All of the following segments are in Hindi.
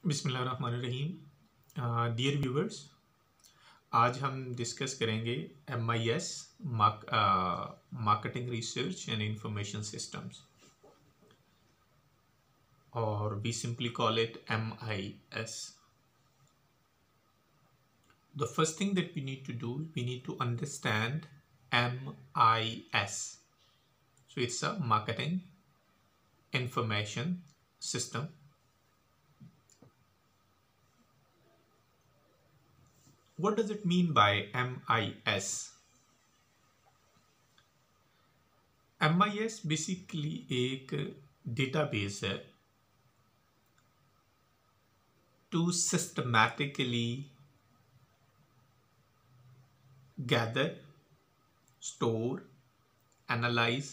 बिस्मिल्लाहिर्रहमानिर्रहीम। डियर व्यूवर्स, आज हम डिस्कस करेंगे MIS marketing research and information systems, और we simply call it MIS. The first thing that we need to do, we need to understand MIS. So it's a marketing information system. What does it mean by MIS? MIS basically एक डेटाबेस है to systematically gather, store, analyze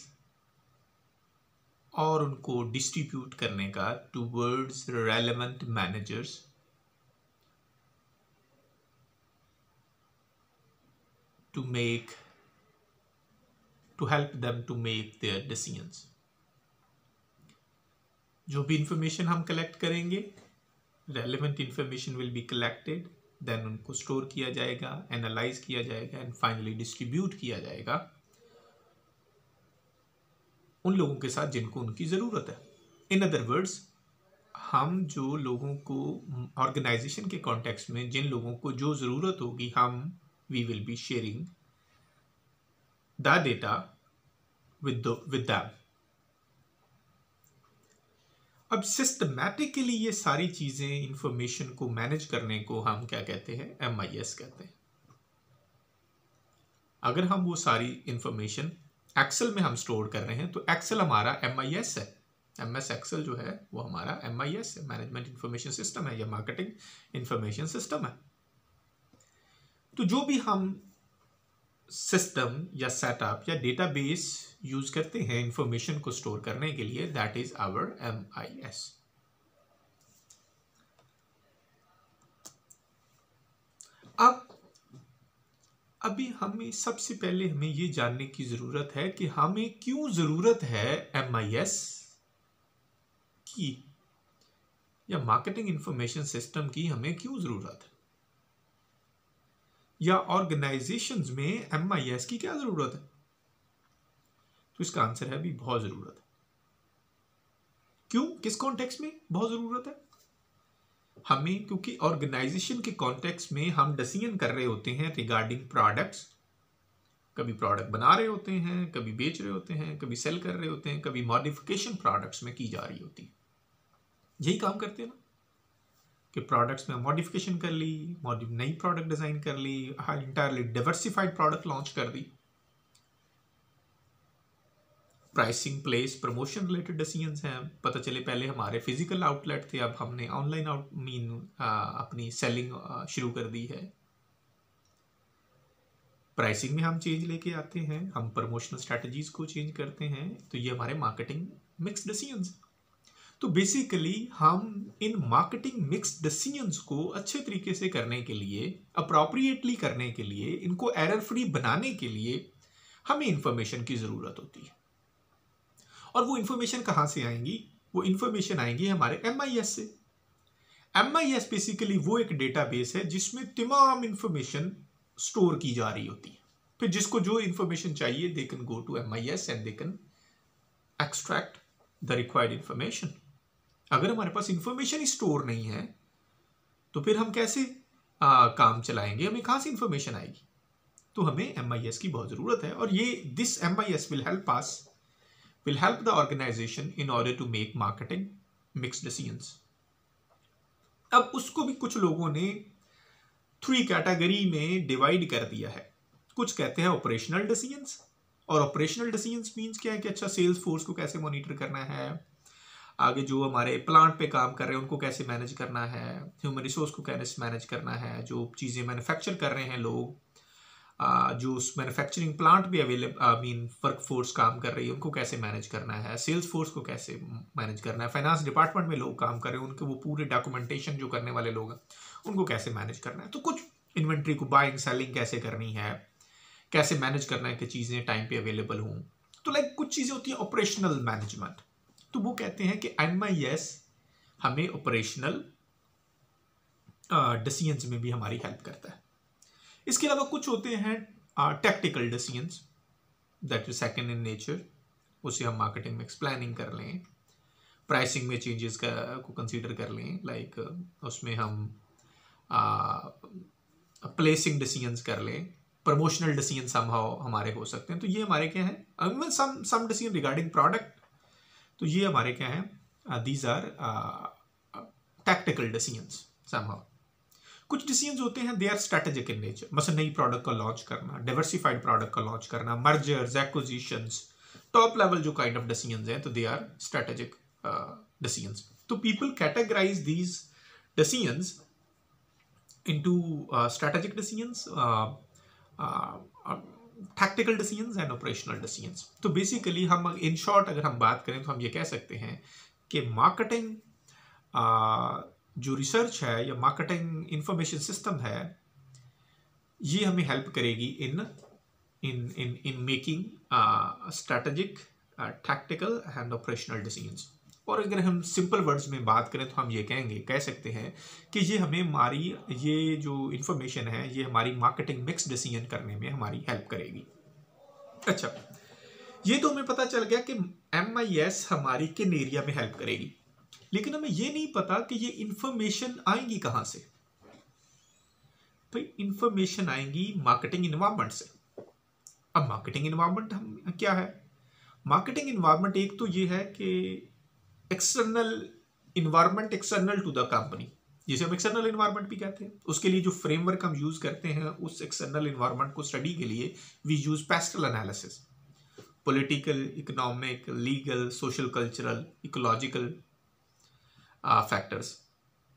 और उनको डिस्ट्रीब्यूट करने का towards relevant managers to help them to make their decisions. जो भी इंफॉर्मेशन हम कलेक्ट करेंगे, relevant information will be collected, then उनको स्टोर किया जाएगा, एनालाइज किया जाएगा एंड फाइनली डिस्ट्रीब्यूट किया जाएगा उन लोगों के साथ जिनको उनकी ज़रूरत है. इन अदर वर्ड्स, हम जो लोगों को ऑर्गेनाइजेशन के कॉन्टेक्स्ट में जिन लोगों को जो ज़रूरत होगी, we will be sharing the data with them. अब सिस्टमैटिकली ये सारी चीज़ें इंफॉर्मेशन को मैनेज करने को हम क्या कहते हैं? MIS कहते हैं. अगर हम वो सारी इंफॉर्मेशन एक्सेल में हम स्टोर कर रहे हैं तो एक्सेल हमारा MIS है. MS एक्सेल जो है वो हमारा MIS है, मैनेजमेंट इंफॉर्मेशन सिस्टम है या मार्केटिंग इंफॉर्मेशन सिस्टम है. तो जो भी हम सिस्टम या सेटअप या डेटाबेस यूज करते हैं इंफॉर्मेशन को स्टोर करने के लिए, दैट इज आवर MIS. अभी हमें सबसे पहले हमें ये जानने की जरूरत है कि हमें क्यों जरूरत है MIS की या मार्केटिंग इंफॉर्मेशन सिस्टम की. हमें क्यों जरूरत है या ऑर्गेनाइजेशंस में MIS की क्या जरूरत है? तो इसका आंसर है भी बहुत जरूरत है. क्यों, किस कॉन्टेक्स्ट में बहुत जरूरत है हमें? क्योंकि ऑर्गेनाइजेशन के कॉन्टेक्स्ट में हम डिसीजन कर रहे होते हैं रिगार्डिंग प्रोडक्ट्स. कभी प्रोडक्ट बना रहे होते हैं, कभी बेच रहे होते हैं, कभी सेल कर रहे होते हैं, कभी मॉडिफिकेशन प्रोडक्ट्स में की जा रही होती है. यही काम करते हैं ना कि प्रोडक्ट्स में मॉडिफिकेशन कर ली, नई प्रोडक्ट डिजाइन कर ली, इंटायरली डिवर्सिफाइड प्रोडक्ट लॉन्च कर दी. Pricing, place, promotion related decisions हैं. पता चले पहले हमारे फिजिकल आउटलेट थे, अब हमने ऑनलाइन अपनी सेलिंग शुरू कर दी है. प्राइसिंग में हम चेंज लेके आते हैं, हम प्रमोशनल स्ट्रेटजीज को चेंज करते हैं. तो ये हमारे मार्केटिंग मिक्स डिसीजंस. तो बेसिकली हम इन मार्केटिंग मिक्स डिसीजंस को अच्छे तरीके से करने के लिए, अप्रोप्रिएटली करने के लिए, इनको एरर फ्री बनाने के लिए हमें इंफॉर्मेशन की जरूरत होती है. और वो इंफॉर्मेशन कहां से आएंगी? वो इंफॉर्मेशन आएंगी हमारे MIS से. MIS बेसिकली वो एक डेटाबेस है जिसमें तमाम इंफॉर्मेशन स्टोर की जा रही होती है. फिर जिसको जो इंफॉर्मेशन चाहिए, they can go to MIS and they can extract the required information. अगर हमारे पास इंफॉर्मेशन ही स्टोर नहीं है तो फिर हम कैसे काम चलाएंगे? हमें कहां से इंफॉर्मेशन आएगी? तो हमें MIS की बहुत जरूरत है. और ये this MIS will help the organization in order to make marketing mixed decisions. अब उसको भी कुछ लोगों ने 3 कैटेगरी में डिवाइड कर दिया है. कुछ कहते हैं ऑपरेशनल डिसीजंस. और ऑपरेशनल डिसीजंस मींस क्या है कि अच्छा, सेल्स फोर्स को कैसे मॉनिटर करना है, आगे जो हमारे प्लांट पे काम कर रहे हैं उनको कैसे मैनेज करना है, ह्यूमन रिसोर्स को कैसे मैनेज करना है, जो चीज़ें मैन्युफैक्चर कर रहे हैं लोग, जो उस मैन्युफैक्चरिंग प्लांट भी वर्क फोर्स काम कर रही है उनको कैसे मैनेज करना है, सेल्स फोर्स को कैसे मैनेज करना है, फाइनेंस डिपार्टमेंट में लोग काम कर रहे हैं उनके वो पूरे डॉक्यूमेंटेशन जो करने वाले लोग हैं उनको कैसे मैनेज करना है. तो कुछ इन्वेंट्री को बाइंग सेलिंग कैसे करनी है, कैसे मैनेज करना है कि चीज़ें टाइम पे अवेलेबल हों. तो कुछ चीज़ें होती हैं ऑपरेशनल मैनेजमेंट. तो वो कहते हैं कि MIS हमें ऑपरेशनल डिसीजंस में भी हमारी हेल्प करता है। इसके अलावा कुछ होते हैं tactical decisions, that is second in nature. उसे हम मार्केटिंग मिक्स प्लानिंग कर लें, प्राइसिंग में चेंजेस को कंसीडर कर लें, लाइक उसमें हम प्लेसिंग डिसीजंस कर लें, प्रमोशनल डिसीजन समहाउ हमारे हो सकते हैं। तो ये हमारे क्या है, सम डिसीजन रिगार्डिंग प्रोडक्ट, तो ये हमारे क्या है, these are tactical decisions somehow. कुछ डिसीजंस होते हैं they are strategic in nature, मतलब नई प्रोडक्ट का लॉन्च करना, डाइवर्सिफाइड प्रोडक्ट का लॉन्च करना, मर्जर्स, एक्विजिशंस, टॉप लेवल जो काइंड ऑफ डिसीजंस हैं, तो दे आर स्ट्रेटेजिक डिसीजंस। तो people categorize these decisions into strategic decisions, tactical decisions and operational decisions। तो बेसिकली हम इन शॉर्ट अगर हम बात करें तो हम ये कह सकते हैं कि मार्केटिंग जो रिसर्च है या मार्केटिंग इंफॉर्मेशन सिस्टम है, ये हमें हेल्प करेगी in making strategic, tactical and operational decisions. और अगर हम सिंपल वर्ड्स में बात करें तो हम ये कह सकते हैं कि ये हमें हमारी ये जो इंफॉर्मेशन है ये हमारी मार्केटिंग मिक्स डिसीजन करने में हमारी हेल्प करेगी। अच्छा, ये तो हमें पता चल गया कि MIS हमारी किन एरिया में हेल्प करेगी, लेकिन हमें ये नहीं पता कि ये इंफॉर्मेशन आएंगी कहाँ से। भाई इंफॉर्मेशन आएंगी मार्केटिंग इन्वायरमेंट से। अब मार्केटिंग इन्वायरमेंट हम क्या है? मार्केटिंग इन्वायरमेंट एक तो ये है कि external environment, external to the company, जिसे हम एक्सटर्नल इन्वायरमेंट भी कहते हैं। उसके लिए जो फ्रेमवर्क हम यूज करते हैं उस एक्सटर्नल इन्वायरमेंट को स्टडी के लिए we use PESTEL analysis, political, economic, legal, social, cultural, ecological factors.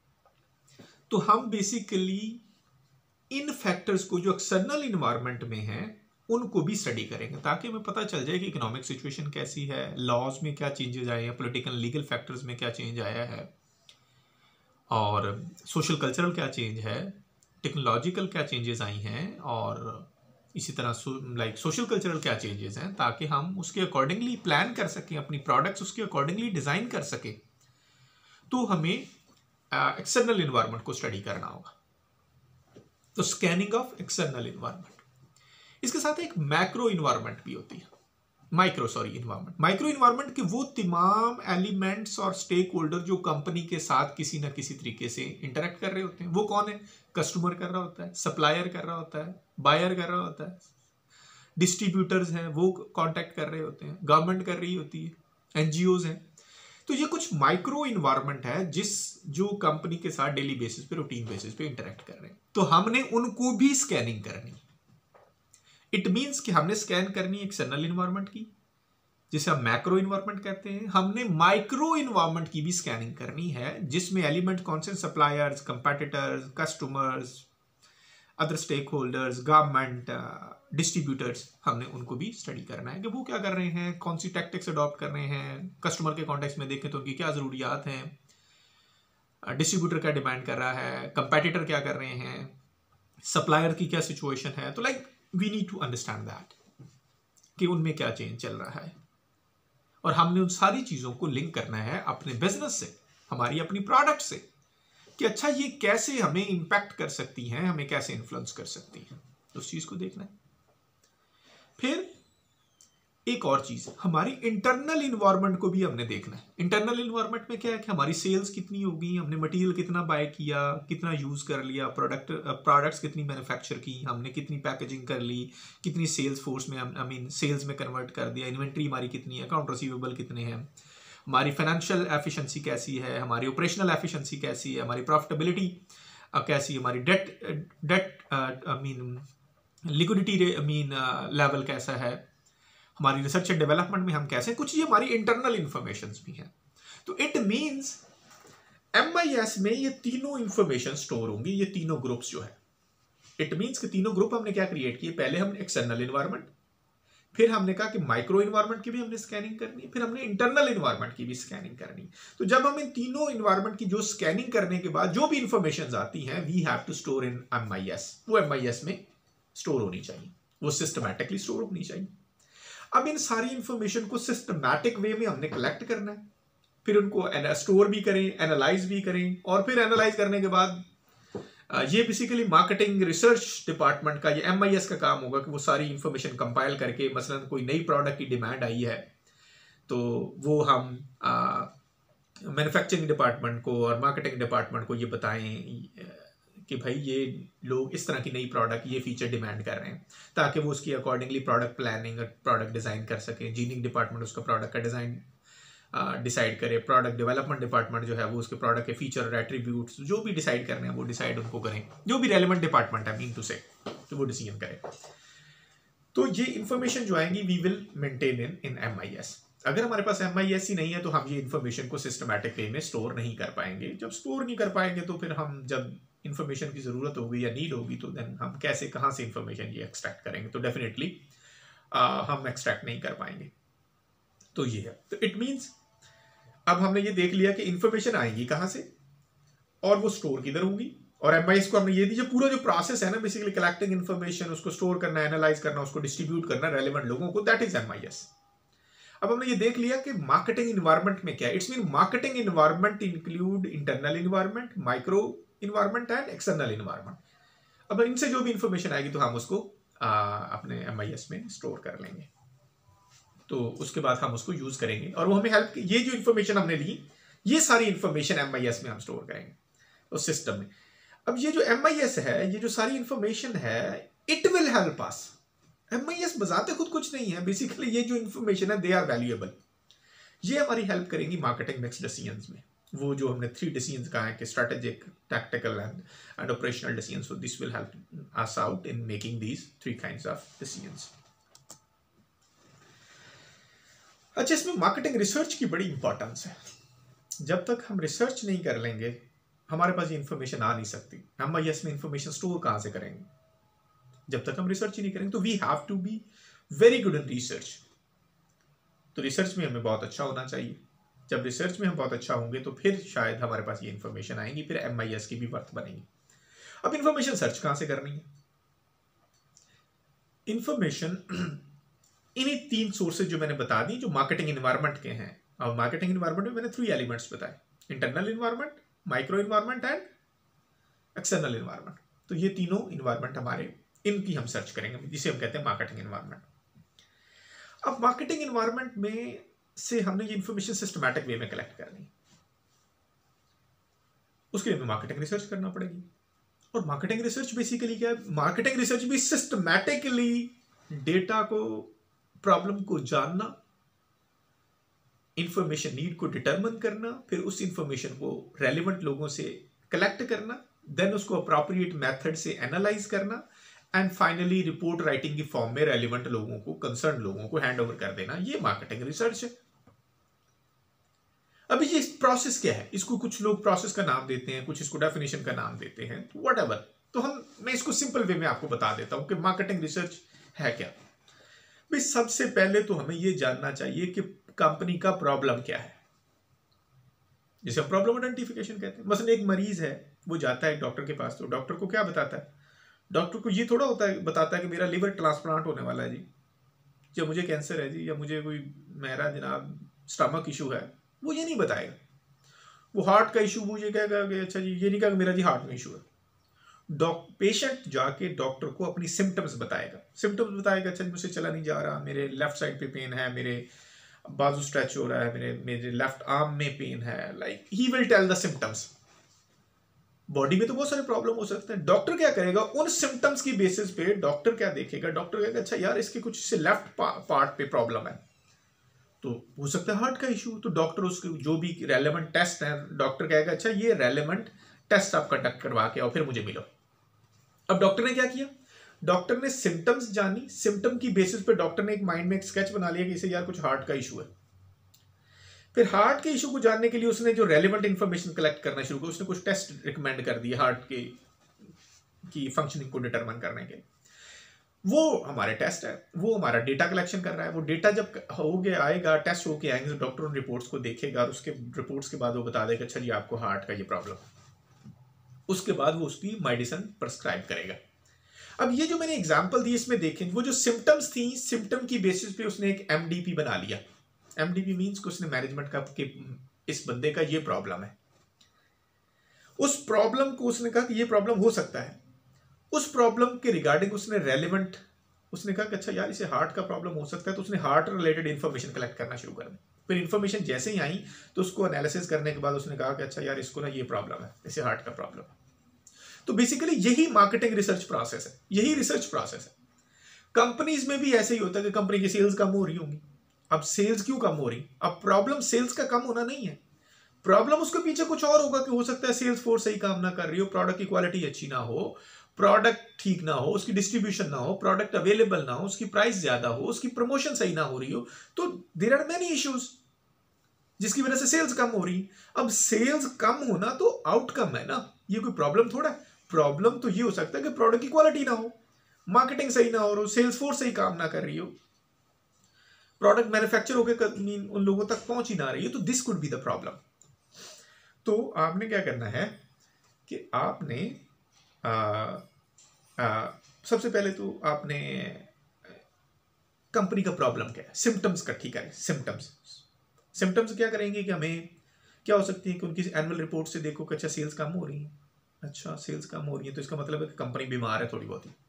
तो हम बेसिकली इन फैक्टर्स को जो एक्सटर्नल इन्वायरमेंट में है उनको भी स्टडी करेंगे ताकि हमें पता चल जाए कि इकोनॉमिक सिचुएशन कैसी है, लॉज में क्या चेंजेस आए हैं, पॉलिटिकल लीगल फैक्टर्स में क्या चेंज आया है, और सोशल कल्चरल क्या चेंज है, टेक्नोलॉजिकल क्या चेंजेस आई हैं, और इसी तरह लाइक सोशल कल्चरल क्या चेंजेस हैं, ताकि हम उसके अकॉर्डिंगली प्लान कर सकें, अपनी प्रोडक्ट्स उसके अकॉर्डिंगली डिज़ाइन कर सकें। तो हमें एक्सटर्नल इन्वायरमेंट को स्टडी करना होगा। तो स्कैनिंग ऑफ एक्सटर्नल इन्वायरमेंट। इसके साथ एक मैक्रो इन्वायरमेंट भी होती है, माइक्रो इन्वायरमेंट के वो तमाम एलिमेंट्स और स्टेक होल्डर जो कंपनी के साथ किसी ना किसी तरीके से इंटरेक्ट कर रहे होते हैं। वो कौन है? कस्टमर कर रहा होता है, सप्लायर कर रहा होता है, बायर कर रहा होता है, डिस्ट्रीब्यूटर्स हैं वो कांटेक्ट कर रहे होते हैं, गवर्नमेंट कर रही होती है, NGOs हैं। तो ये कुछ माइक्रो इन्वायरमेंट है जो कंपनी के साथ डेली बेसिस पे, रूटीन बेसिस पे इंटरेक्ट कर रहे हैं। तो हमने उनको भी स्कैनिंग करनी। इट मीन्स कि हमने स्कैन करनी एक्सटर्नल इन्वायरमेंट की, जिसे हम मैक्रो इन्वायरमेंट कहते हैं। हमने माइक्रो इन्वायरमेंट की भी स्कैनिंग करनी है, जिसमें एलिमेंट कौन से? Suppliers, competitors, customers, other stakeholders, government, distributors. हमने उनको भी स्टडी करना है कि वो क्या कर रहे हैं, कौन सी टैक्टिक्स अडॉप्ट कर रहे हैं। कस्टमर के कॉन्टेक्स्ट में देखें तो उनकी क्या ज़रूरियात हैं, डिस्ट्रीब्यूटर क्या डिमांड कर रहा है, कंपेटिटर क्या कर रहे हैं, सप्लायर की क्या सिचुएशन है। तो like we need to understand that कि उनमें क्या चेंज चल रहा है, और हमने उन सारी चीज़ों को लिंक करना है अपने बिजनेस से, हमारी अपनी प्रोडक्ट से, कि अच्छा ये कैसे हमें इम्पैक्ट कर सकती हैं, हमें कैसे इन्फ्लुएंस कर सकती हैं। तो उस चीज़ को देखना है। फिर एक और चीज़, हमारी इंटरनल इन्वायरमेंट को भी हमने देखना है। इंटरनल इन्वायरमेंट में क्या है कि हमारी सेल्स कितनी होगी, हमने मटेरियल कितना बाय किया, कितना यूज़ कर लिया, प्रोडक्ट्स कितनी मैन्युफैक्चर की, हमने कितनी पैकेजिंग कर ली, कितनी सेल्स फोर्स में सेल्स में कन्वर्ट कर दिया, इन्वेंट्री हमारी कितनी है, अकाउंट रिसीवेबल कितने हैं, हमारी फाइनेंशियल एफिशिएंसी कैसी है, हमारी ऑपरेशनल एफिशिएंसी कैसी है, हमारी प्रॉफिटेबिलिटी कैसी है, हमारी लिक्विडिटी लेवल कैसा है, हमारी रिसर्च एंड डेवलपमेंट में हम कैसे, कुछ ये हमारी इंटरनल इंफॉर्मेशन भी हैं। तो इट मींस MIS में ये तीनों इंफॉर्मेशन स्टोर होंगी, ये तीनों ग्रुप्स जो है। इट मींस कि तीनों ग्रुप हमने क्या क्रिएट किए, पहले हमने एक्सटर्नल इन्वायरमेंट, फिर हमने कहा कि माइक्रो इन्वायरमेंट की भी हमने स्कैनिंग करनी है, फिर हमने इंटरनल इन्वायरमेंट की भी स्कैनिंग करनी। तो जब हम इन तीनों इन्वायरमेंट की जो स्कैनिंग करने के बाद जो भी इंफॉर्मेशन आती हैं, we have to store in MIS। वो MIS में स्टोर होनी चाहिए, वो सिस्टमैटिकली स्टोर होनी चाहिए। अब इन सारी इंफॉर्मेशन को सिस्टमैटिक वे में हमने कलेक्ट करना है, फिर उनको स्टोर भी करें, एनालाइज भी करें, और फिर एनालाइज करने के बाद ये बेसिकली मार्केटिंग रिसर्च डिपार्टमेंट का, ये MIS का काम होगा कि वो सारी इंफॉर्मेशन कंपाइल करके, मसलन कोई नई प्रोडक्ट की डिमांड आई है तो वो हम मैन्युफैक्चरिंग डिपार्टमेंट को और मार्केटिंग डिपार्टमेंट को ये बताएं कि भाई ये लोग इस तरह की नई प्रोडक्ट, ये फीचर डिमांड कर रहे हैं, ताकि वो उसकी अकॉर्डिंगली प्रोडक्ट प्लानिंग और प्रोडक्ट डिज़ाइन कर सकें। इंजीनियरिंग डिपार्टमेंट उसका प्रोडक्ट का डिज़ाइन डिसाइड करे, प्रोडक्ट डेवलपमेंट डिपार्टमेंट जो है वो उसके प्रोडक्ट के फीचर और एट्रीब्यूट्स जो भी डिसाइड करने हैं वो डिसाइड उनको करें, जो भी रेलिवेंट डिपार्टमेंट है मीन टू से, तो वो डिसीजन करे। तो ये इंफॉर्मेशन जो आएंगी we will maintain in MIS। अगर हमारे पास MIS ही नहीं है तो हम ये इन्फॉर्मेशन को सिस्टमैटिक वे में स्टोर नहीं कर पाएंगे। जब स्टोर नहीं कर पाएंगे तो फिर हम जब इन्फॉर्मेशन की ज़रूरत होगी या नीड होगी तो देन हम कैसे, कहाँ से इन्फॉर्मेशन ये एक्सट्रैक्ट करेंगे, तो डेफिनेटली हम एक्सट्रैक्ट नहीं कर पाएंगे। तो ये है, तो इट मीन्स अब हमने ये देख लिया कि इन्फॉर्मेशन आएगी कहाँ से और वो स्टोर किधर होगी। और MIS को हमने ये दी, जो पूरा जो प्रोसेस है ना बेसिकली कलेक्टिंग इन्फॉर्मेशन, उसको स्टोर करना, एनालाइज करना, उसको डिस्ट्रीब्यूट करना रेलेवेंट लोगों को, दैट इज MIS। अब हमने ये देख लिया कि मार्केटिंग इन्वायरमेंट में क्या है। It's mean marketing environment include internal environment, micro environment and external environment. अब इनसे जो भी इंफॉर्मेशन आएगी तो हम उसको अपने MIS में स्टोर कर लेंगे, तो उसके बाद हम उसको यूज करेंगे और वो हमें हेल्प, ये जो इन्फॉर्मेशन हमने ली ये सारी इन्फॉर्मेशन MIS में हम स्टोर करेंगे उस सिस्टम में। अब ये जो MIS है, ये जो सारी इंफॉर्मेशन है, it will help us. MIS बजाते खुद कुछ नहीं है, बेसिकली ये जो इंफॉर्मेशन है दे आर वैल्यूएबल। ये हमारी हेल्प करेंगी मार्केटिंग मिक्स डिसीजंस में। वो जो हमने 3 डिसीजंस कहा है कि strategic, tactical and operational decisions, so this will help us out in making these 3 kinds of decisions. अच्छा, इसमें मार्केटिंग रिसर्च की बड़ी इंपॉर्टेंस है। जब तक हम रिसर्च नहीं कर लेंगे हमारे पास ये इंफॉर्मेशन आ नहीं सकती। MIS में इंफॉर्मेशन स्टोर कहाँ से करेंगे जब तक हम रिसर्च ही नहीं करेंगे। तो we have to be very good in research. तो रिसर्च में हमें बहुत अच्छा होना चाहिए। जब रिसर्च में हम बहुत अच्छा होंगे तो फिर शायद हमारे पास ये इंफॉर्मेशन आएंगी, फिर MIS की भी वर्थ बनेगी। अब इंफॉर्मेशन सर्च कहाँ से करनी है? इंफॉर्मेशन इन्हीं 3 सोर्सेज जो मैंने बता दी, जो मार्केटिंग इन्वायरमेंट के हैं। और मार्केटिंग इन्वायरमेंट में मैंने 3 एलिमेंट्स बताए, internal environment, micro environment and external environment. तो ये तीनों इन्वायरमेंट हमारे, इनकी हम सर्च करेंगे, जिसे हम कहते हैं मार्केटिंग इन्वायरमेंट। अब मार्केटिंग इन्वायरमेंट में से हमने ये इंफॉर्मेशन सिस्टमैटिक वे में कलेक्ट करनी, उसके लिए हमें मार्केटिंग रिसर्च करना पड़ेगी। और मार्केटिंग रिसर्च बेसिकली क्या है? मार्केटिंग रिसर्च भी सिस्टमैटिकली डेटा को, प्रॉब्लम को जानना, इंफॉर्मेशन नीड को डिटरमिन करना, फिर उस इंफॉर्मेशन को रेलिवेंट लोगों से कलेक्ट करना, देन उसको अप्रोप्रिएट मेथड से एनालाइज करना, एंड फाइनली रिपोर्ट राइटिंग की फॉर्म में रेलिवेंट लोगों को, कंसर्न लोगों को हैंड ओवर कर देना। ये मार्केटिंग रिसर्च है। अभी ये प्रोसेस क्या है? इसको कुछ लोग प्रोसेस का नाम देते हैं, कुछ इसको डेफिनेशन का नाम देते हैं, व्हाटएवर। तो मैं इसको सिंपल वे में आपको बता देता हूं कि मार्केटिंग रिसर्च है क्या। भाई सबसे पहले तो हमें यह जानना चाहिए कि कंपनी का प्रॉब्लम क्या है, जिसे हम प्रॉब्लम आइडेंटिफिकेशन कहते हैं। मसलन एक मरीज है, वो जाता है डॉक्टर के पास, तो डॉक्टर को क्या बताता है? डॉक्टर को ये थोड़ा होता है, बताता है कि मेरा लिवर ट्रांसप्लांट होने वाला है जी, या मुझे कैंसर है जी, या मुझे कोई मेरा जनाब स्टमक इशू है। वो ये नहीं बताएगा। वो हार्ट का इशू, वो ये कहेगा कि अच्छा जी, ये नहीं कहेगा मेरा जी हार्ट में इशू है। पेशेंट जाके डॉक्टर को अपनी सिम्टम्स बताएगा। सिम्टम्स बताएगा, अच्छा मुझसे चला नहीं जा रहा, मेरे लेफ्ट साइड पे पेन है, मेरे बाजू स्ट्रेच हो रहा है, मेरे लेफ्ट आर्म में पेन है, like he will tell the symptoms. Body में तो बहुत सारे प्रॉब्लम हो सकते हैं। डॉक्टर क्या करेगा? उन सिम्टम्स की बेसिस पे डॉक्टर क्या देखेगा? डॉक्टर कहेगा अच्छा यार इसके कुछ से लेफ्ट पार्ट पे प्रॉब्लम है, तो हो सकता है हार्ट का इशू। तो डॉक्टर उसके जो भी रेलेवेंट टेस्ट है, डॉक्टर कहेगा अच्छा ये रेलेवेंट टेस्ट आप कंडक्ट करवा के आओ, फिर मुझे मिलो। अब डॉक्टर ने क्या किया? डॉक्टर ने सिम्टम्स जानी, सिम्टम की बेसिस पे डॉक्टर ने एक माइंड में एक स्केच बना लिया कि इसे यार कुछ हार्ट का इशू है। फिर हार्ट के इशू को जानने के लिए उसने जो रेलेवेंट इंफॉर्मेशन कलेक्ट करना शुरू किया, उसने कुछ टेस्ट रिकमेंड कर दिए हार्ट की फंक्शनिंग को डिटरमिन करने के। वो हमारे टेस्ट है, वो हमारा डेटा कलेक्शन कर रहा है। वो डेटा जब हो गया आएगा, टेस्ट होके आएंगे, तो डॉक्टर उन रिपोर्ट्स को देखेगा और उसके रिपोर्ट्स के बाद वो बता देगा अच्छा जी आपको हार्ट का ये प्रॉब्लम। उसके बाद वो उसकी मेडिसिन प्रिस्क्राइब करेगा। अब ये जो मैंने एग्जांपल दी इसमें देखें, वो जो सिम्टम्स थी, सिम्टम की बेसिस पे उसने एक MDP बना लिया। MDP मींस कि उसने मैनेजमेंट का कि इस बंदे का ये प्रॉब्लम है। उस प्रॉब्लम को उसने कहा कि ये प्रॉब्लम हो सकता है, उस प्रॉब्लम के रिगार्डिंग उसने रेलिवेंट, उसने कहा कि अच्छा यार इसे हार्ट का प्रॉब्लम हो सकता है, तो उसने हार्ट रिलेटेड इन्फॉर्मेशन कलेक्ट करना शुरू कर दी। फिर इन्फॉर्मेशन जैसे ही आई तो उसको एनालिसिस करने के बाद उसने कहा कि अच्छा यार इसको ना ये प्रॉब्लम है, इसे हार्ट का प्रॉब्लम है। तो बेसिकली यही मार्केटिंग रिसर्च प्रोसेस है, यही रिसर्च प्रोसेस है। कंपनीज में भी ऐसे ही होता है कि कंपनी की सेल्स कम हो रही होंगी। अब सेल्स क्यों कम हो रही? अब प्रॉब्लम सेल्स का कम होना नहीं है, प्रॉब्लम उसके पीछे कुछ और होगा कि हो सकता है सेल्स फोर्स सही काम ना कर रही हो, प्रोडक्ट की क्वालिटी अच्छी ना हो, प्रोडक्ट ठीक ना हो, उसकी डिस्ट्रीब्यूशन ना हो, प्रोडक्ट अवेलेबल ना हो, उसकी प्राइस ज्यादा हो, उसकी प्रमोशन सही ना हो रही हो, तो देयर आर मेनी इश्यूज जिसकी वजह से सेल्स कम हो रही। अब सेल्स कम होना तो आउटकम है ना, ये कोई प्रॉब्लम थोड़ा है। प्रॉब्लम तो ये हो सकता है कि प्रोडक्ट की क्वालिटी ना हो, मार्केटिंग सही ना हो, सेल्स फोर्स सही काम ना कर रही हो, प्रोडक्ट मैन्युफैक्चर होकर उन लोगों तक पहुंच ही ना रही है, तो this could be the problem. तो आपने क्या करना है कि आपने सबसे पहले तो आपने कंपनी का प्रॉब्लम क्या है, सिम्टम्स इकट्ठी करें। सिम्टम्स क्या करेंगे कि हमें क्या हो सकती है कि उनकी एनुअल रिपोर्ट से देखो कि अच्छा सेल्स कम हो रही है, अच्छा सेल्स कम हो रही है तो इसका मतलब है कि कंपनी बीमार है थोड़ी बहुत ही,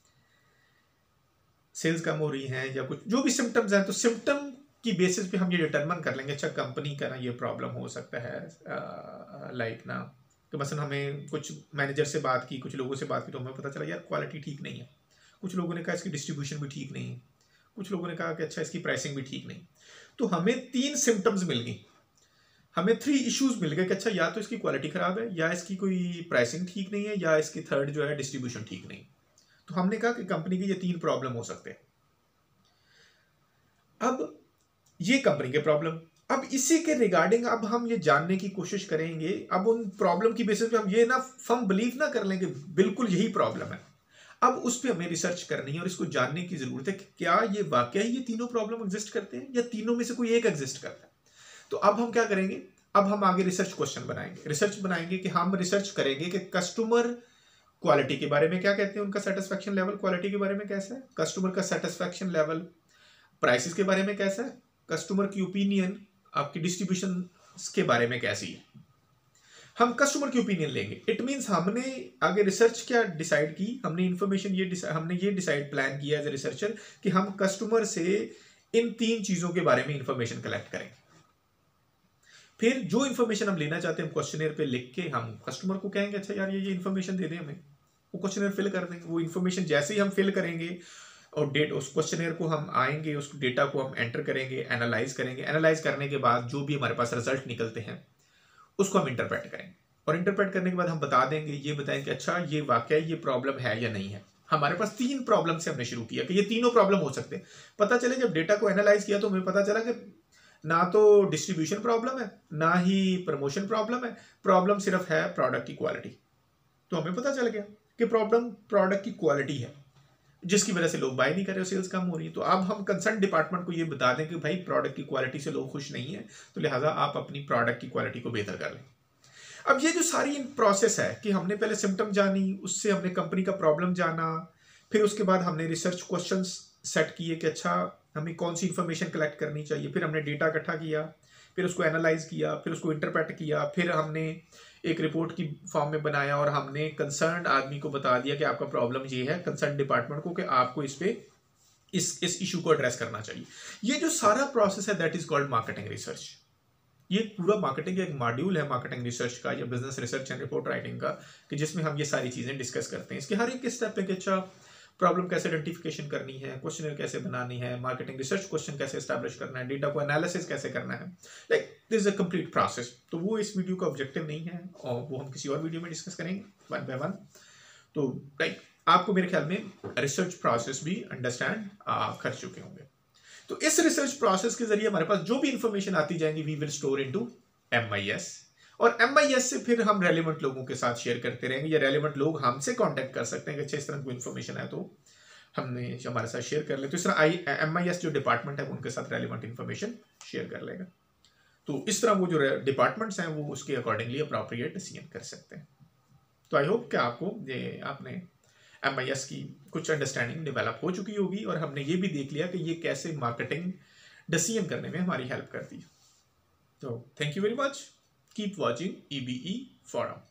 सेल्स कम हो रही है या कुछ जो भी सिम्टम्स हैं, तो सिम्टम की बेसिस पे हम ये डिटरमिन कर लेंगे अच्छा कंपनी का ना ये प्रॉब्लम हो सकता है। लाइक ना कि मसलन हमें कुछ मैनेजर से बात की, कुछ लोगों से बात की, तो हमें पता चला यार क्वालिटी ठीक नहीं है, कुछ लोगों ने कहा इसकी डिस्ट्रीब्यूशन भी ठीक नहीं है, कुछ लोगों ने कहा कि अच्छा इसकी प्राइसिंग भी ठीक नहीं। तो हमें 3 सिम्टम्स मिल गई, हमें 3 इश्यूज मिल गए कि अच्छा या तो इसकी क्वालिटी खराब है, या इसकी कोई प्राइसिंग ठीक नहीं है, या इसकी थर्ड जो है डिस्ट्रीब्यूशन ठीक नहीं। तो हमने कहा कि कंपनी की ये 3 प्रॉब्लम हो सकते हैं। अब ये कंपनी के प्रॉब्लम, अब इसी के रिगार्डिंग अब हम ये जानने की कोशिश करेंगे, अब उन प्रॉब्लम की बेसिस पे हम ये ना फर्म बिलीव ना कर लेंगे बिल्कुल यही प्रॉब्लम है, अब उस पर हमें रिसर्च करनी है और इसको जानने की जरूरत है कि क्या ये वाकई ये तीनों प्रॉब्लम एग्जिस्ट करते हैं या तीनों में से कोई एक एग्जिस्ट करता है। तो अब हम क्या करेंगे, अब हम आगे रिसर्च क्वेश्चन बनाएंगे, रिसर्च बनाएंगे कि हम रिसर्च करेंगे कि कस्टमर क्वालिटी के बारे में क्या कहते हैं, उनका सेटिस्फैक्शन लेवल क्वालिटी के बारे में कैसा है, कस्टमर का सेटिस्फैक्शन लेवल प्राइसेस के बारे में कैसा है, कस्टमर की ओपिनियन आपकी डिस्ट्रीब्यूशन के बारे में कैसी है। हम कस्टमर की ओपिनियन लेंगे, इट मींस हमने आगे रिसर्च क्या डिसाइड की, हमने इंफॉर्मेशन हमने ये डिसाइड प्लान किया एज ए रिसर्चर कि हम कस्टमर से इन 3 चीजों के बारे में इंफॉर्मेशन कलेक्ट करेंगे। फिर जो इंफॉर्मेशन हम लेना चाहते हैं क्वेश्चनर पे लिख के हम कस्टमर को कहेंगे अच्छा यार ये इंफॉर्मेशन दे दें हमें, वो क्वेश्चनर फिल कर देंगे। वो इंफॉर्मेशन जैसे ही हम फिल करेंगे और डेट उस क्वेश्चनर को हम आएंगे, उस डेटा को हम एंटर करेंगे, एनालाइज करेंगे, एनालाइज करने के बाद जो भी हमारे पास रिजल्ट निकलते हैं उसको हम इंटरप्रेट करेंगे, और इंटरप्रेट करने के बाद हम बता देंगे, ये बताएंगे अच्छा ये वाकई ये प्रॉब्लम है या नहीं है। हमारे पास 3 प्रॉब्लम से हमने शुरू किया कि ये तीनों प्रॉब्लम हो सकते हैं। पता चले जब डेटा को एनालाइज किया तो हमें पता चला कि ना तो डिस्ट्रीब्यूशन प्रॉब्लम है, ना ही प्रमोशन प्रॉब्लम है, प्रॉब्लम सिर्फ है प्रोडक्ट की क्वालिटी। तो हमें पता चल गया कि प्रॉब्लम प्रोडक्ट की क्वालिटी है जिसकी वजह से लोग बाय नहीं कर रहे हो, सेल्स कम हो रही है। तो अब हम कंसर्न डिपार्टमेंट को ये बता दें कि भाई प्रोडक्ट की क्वालिटी से लोग खुश नहीं है, तो लिहाजा आप अपनी प्रोडक्ट की क्वालिटी को बेहतर कर लें। अब ये जो सारी प्रोसेस है कि हमने पहले सिम्टम जानी, उससे हमने कंपनी का प्रॉब्लम जाना, फिर उसके बाद हमने रिसर्च क्वेश्चंस सेट किए कि अच्छा हमें कौन सी इंफॉर्मेशन कलेक्ट करनी चाहिए, फिर हमने डेटा इकट्ठा किया, फिर उसको एनालाइज किया, फिर उसको इंटरप्रेट किया, फिर हमने एक रिपोर्ट की फॉर्म में बनाया और हमने कंसर्न आदमी को बता दिया कि आपका प्रॉब्लम ये है, कंसर्न डिपार्टमेंट को, कि आपको इस पे इस इशू को एड्रेस करना चाहिए। ये जो सारा प्रोसेस है that is called marketing research. ये पूरा मार्केटिंग का एक मॉड्यूल है मार्केटिंग रिसर्च का या business research and report writing का, कि जिसमें हम ये सारी चीजें डिस्कस करते हैं। इसके हर एक स्टेप पे कि अच्छा प्रॉब्लम कैसे आइडेंटिफिकेशन करनी है, क्वेश्चनर कैसे बनानी है, मार्केटिंग रिसर्च क्वेश्चन कैसे एस्टैब्लिश करना है, डेटा को एनालिसिस कैसे करना है, like this is a complete process. तो वो इस वीडियो का ऑब्जेक्टिव नहीं है और वो हम किसी और वीडियो में डिस्कस करेंगे वन बाय वन। तो लाइक आपको मेरे ख्याल में रिसर्च प्रोसेस भी अंडरस्टैंड कर चुके होंगे। तो इस रिसर्च प्रोसेस के जरिए हमारे पास जो भी इंफॉर्मेशन आती जाएंगी we will store into MIS, और MIS से फिर हम रेलिवेंट लोगों के साथ शेयर करते रहेंगे, या रेलिवेंट लोग हमसे कांटेक्ट कर सकते हैं कि अच्छा इस तरह कोई इन्फॉर्मेशन है तो हमने हमारे साथ शेयर कर ले। तो इस तरह MIS जो डिपार्टमेंट है उनके साथ रेलिवेंट इन्फॉर्मेशन शेयर कर लेगा। तो इस तरह वो जो डिपार्टमेंट्स हैं वो उसके अकॉर्डिंगली अप्रोप्रिएट डिसीजन कर सकते हैं। तो आई होप कि आपको ये आपने MIS की कुछ अंडरस्टैंडिंग डेवलप हो चुकी होगी, और हमने ये भी देख लिया कि ये कैसे मार्केटिंग डिसीजन करने में हमारी हेल्प करती है। तो thank you very much, keep watching EBE forum.